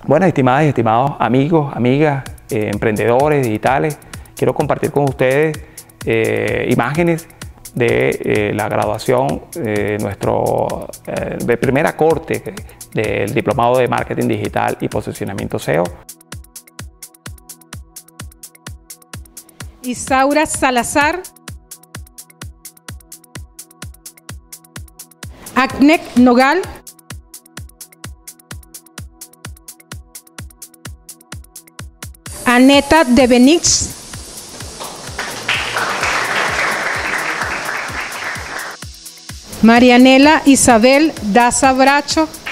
Bueno, estimadas y estimados amigos, amigas, emprendedores digitales, quiero compartir con ustedes imágenes de la graduación de primera corte del Diplomado de Marketing Digital y Posicionamiento SEO. Isaura Salazar, Acnec Nogal, Aneta de Benix, Marianela Isabel Daza Bracho,